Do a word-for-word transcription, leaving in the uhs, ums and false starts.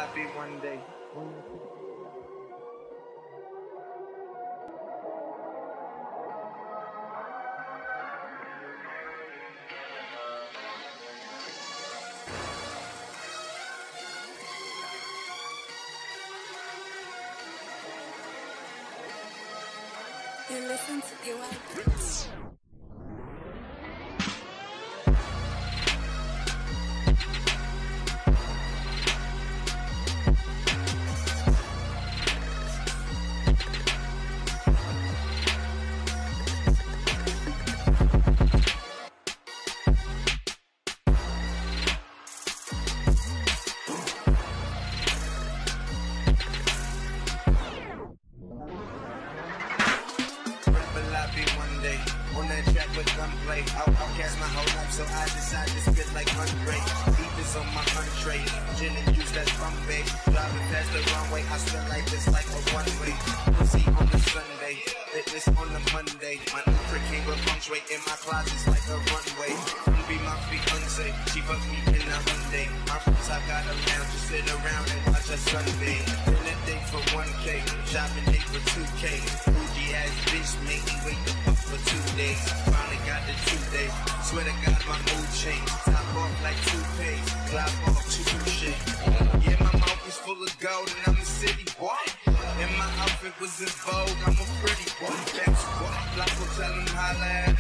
I be one day? You listen to U I Beats. I'll be one day on that track with gunplay. I'll outcast my whole life, so I decide to spit like Andre. Beef is on my entree, gin and juice, that's Bombay. Driving past the runway, I still like this like a one-way. Pussy on the Sunday, fitness on the Monday. My new trick came with feng shui in my closet's like a runway. Don't be my fiance, she fucked me in a Hyundai. My roots, I got a lounge, just sit around and watch a Sunday. Dinner date for one K, shopping date for two K. Bougie ass bitch make me wait the fuck for two days. Finally got the two days. Swear to God my mood changed. Top off like toupees, glide off touche. Yeah, my mouth is full of gold and I'm a city boy. And my outfit was in vogue, I'm a pretty boy. That's what Flacco tell him holla at